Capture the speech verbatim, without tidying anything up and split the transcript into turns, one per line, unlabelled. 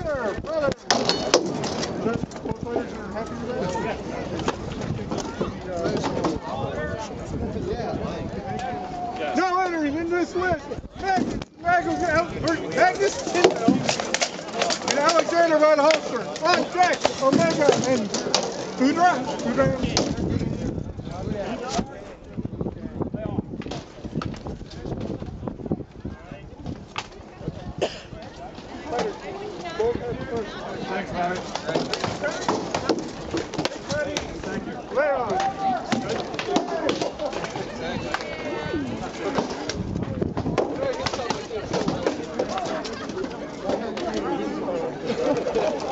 Brother, brother. Both players are happy with that? No entering in this list. Magnus, Magnus, Magnus and Alexander Van Holster. On Jack, Omega, and Udra. Udra. Thanks, Larry. Thank you. Leon. Thank you.